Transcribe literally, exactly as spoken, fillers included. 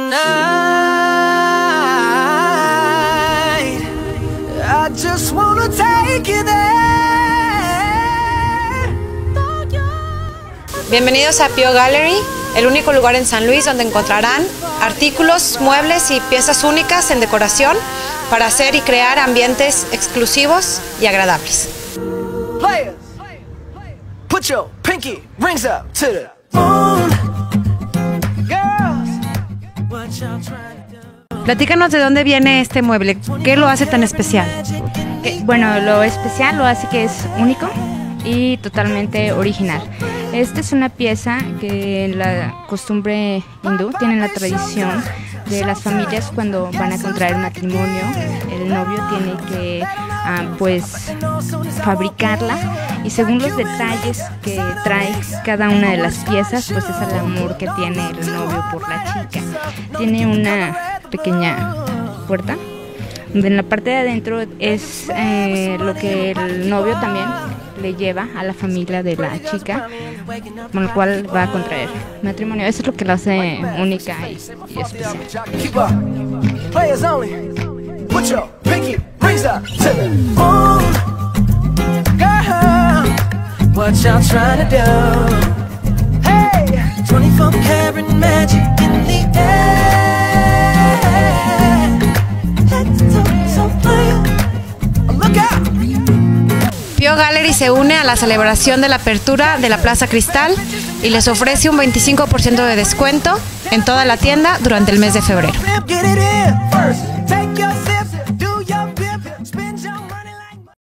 tonight. I just wanna take you there. Bienvenidos a Pio Gallery, el único lugar en San Luis donde encontrarán artículos, muebles y piezas únicas en decoración para hacer y crear ambientes exclusivos y agradables. Players, put your pinky rings up to the moon. Girls, what y'all trying to do? Platícanos de dónde viene este mueble, ¿qué lo hace tan especial? Eh, bueno, lo especial lo hace que es único y totalmente original. Esta es una pieza que en la costumbre hindú tiene la tradición de las familias cuando van a contraer matrimonio. El novio tiene que ah, pues fabricarla y según los detalles que trae cada una de las piezas, pues es el amor que tiene el novio por la chica. Tiene una pequeña puerta donde en la parte de adentro es eh, lo que el novio también le lleva a la familia de la chica, con el cual va a contraer matrimonio. Eso es lo que la hace única y, y especial. Players only. Put your pinky rings up to the moon. Girl, what y'all trying to do? Hey, twenty-four karat magic in the air. Let's talk so player. Look out. Pio Gallery se une a la celebración de la apertura de la Plaza Cristal y les ofrece un veinticinco por ciento de descuento en toda la tienda durante el mes de febrero. Get it in first. Take your